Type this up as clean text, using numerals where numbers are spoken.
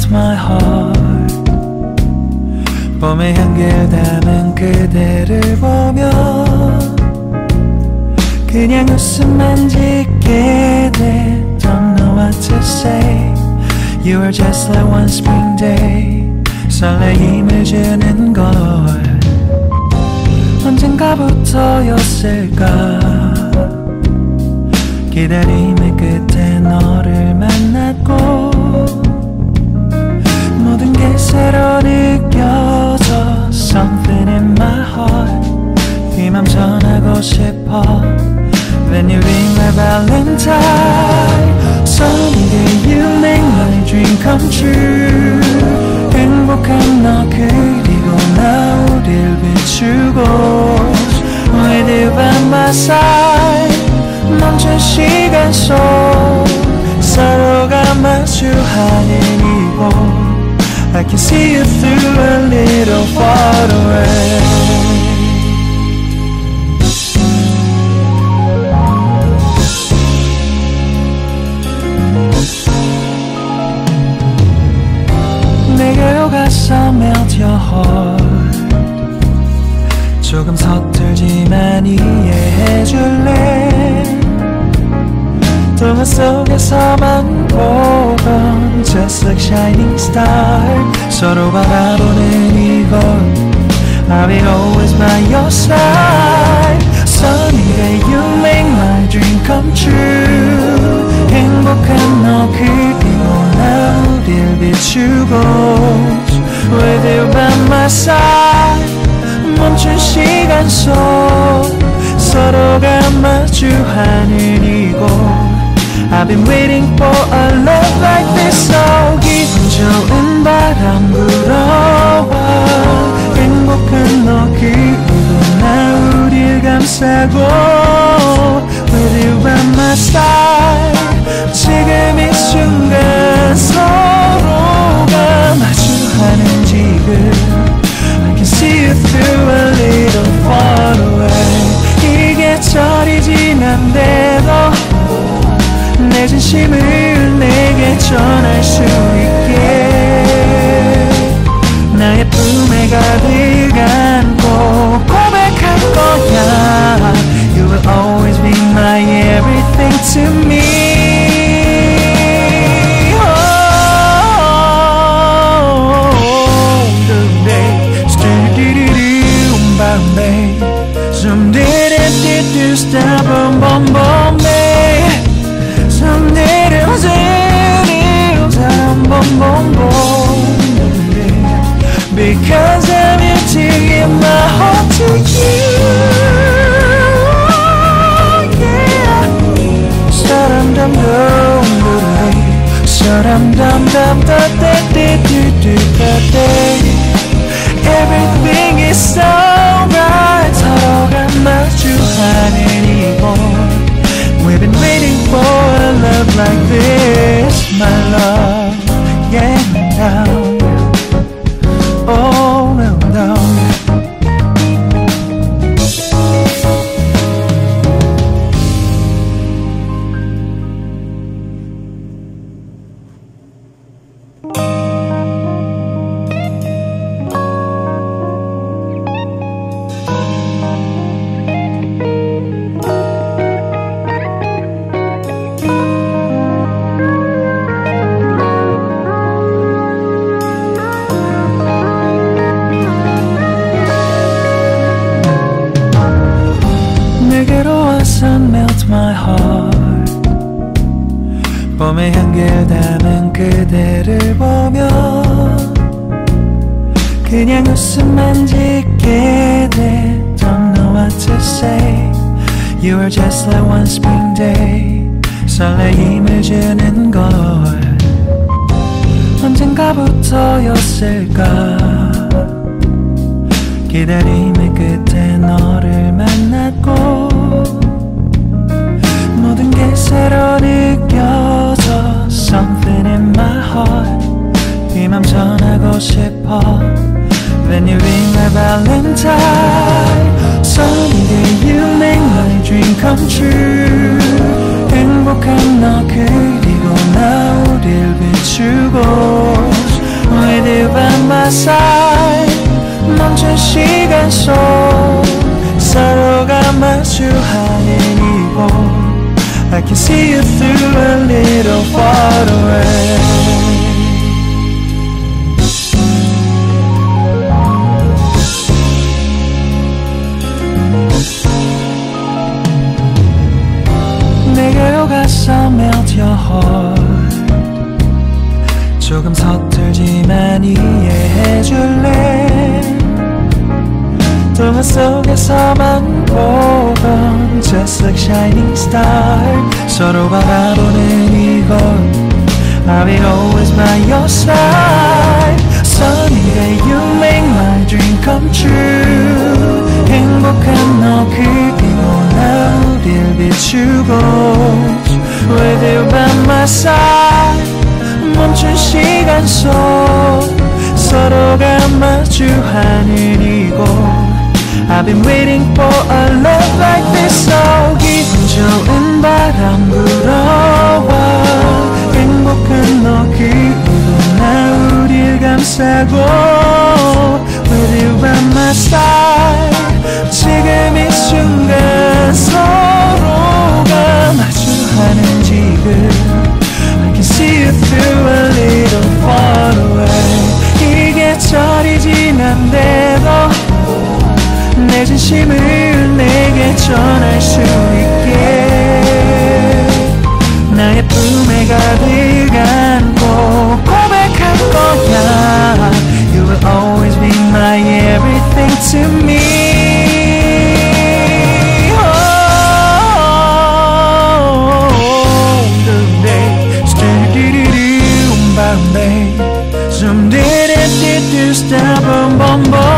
melt my heart. 봄의 향기를 담은 그대를 보면 그냥 웃음만 짓게 돼. Don't know what to say. You are just like one spring day. 설레임을 주는 걸 언젠가부터였을까. 기다림의 끝에 너를 만났고 모든 게 새로 느껴져. Something in my heart. 이 맘 전하고 싶어. Then you ring my valentine. Sunny day you make my dream come true. 행복한 너 그리고 나 우릴 비추고 With you by my side. 멈춘 시간 속 서로가 마주하는 이곳 I can see you through a little far away. 내게로 가서 melt your heart. 조금 서툴지만 이해해줄래. 동화 속에서만 보던 Just like shining star. 서로 바라보는 이곳 I'll be always by your side. Sunny day you make my dream come true. 행복한 너 그리고 나 우릴 비추고 With you by my side. 멈춘 시간 속 서로가 마주하는 이곳 I've been waiting for a love like this. So 기분 좋은 바람 불어와 행복한 너 그리고 나 우릴 감싸고 With you by my side. 지금 이 순간 서로가 마주하는 지금 I can see you through a little far away. 이게 절이 지난데도 내 진심을 내게 전할 수 있게 나의 품에 가득 안고 고백할 거야. You will always be my everything to me. Someday do stop boom boom boom babe. Someday do boom boom boom babe. Because I'm emptying my heart to you. Yeah. Sa-dum dum dum dum. Sa-dum dum dum da da da da da da. Everything is so right. 서로가 마주하는 이곳 We've been waiting for a love like this. My love, yeah, down. Oh, well, down. Melt my heart. 봄의 향기를 담은 그대를 보면 그냥 웃음만 짓게 돼. Don't know what to say. You are just like one spring day. 설레임을 주는 걸 언젠가부터였을까. 기다림의 끝에 너를 만났고 모든 게 새로 느껴져. Something in my heart. 이 맘 전하고 싶어. Then you ring my valentine. Sunny day you make my dream come true. 행복한 너 그리고 나 우릴 비추고 my side 멈춘 시간 속 서로가 마주하는 이곳 I can see you through a little far away 내게로 가서 melt your heart 조금 서툴지만 이해해줄래 동화 속에서만 보던 Just like shining star 서로 바라보는 이곳 I'll be always by your side Sunny day you make my dream come true 행복한 너 그게 몰라 우릴 비추고 With you by my side 멈춘 시간 속 서로가 마주하는 이곳 I've been waiting for a love like this So 기분 좋은 바람 불어와 행복한 너 그리고 나 우릴 감싸고 With you by my side 지금 이 순간 서로가 마주하는 지금 I can see you through a little far away 이게 철이 지난대도 내 진심을 내게 전할 수 있게 나의 품에 가득 안고 고백할 거야 You will always be my everything to me Some did it, did you stop, boom, boom, boom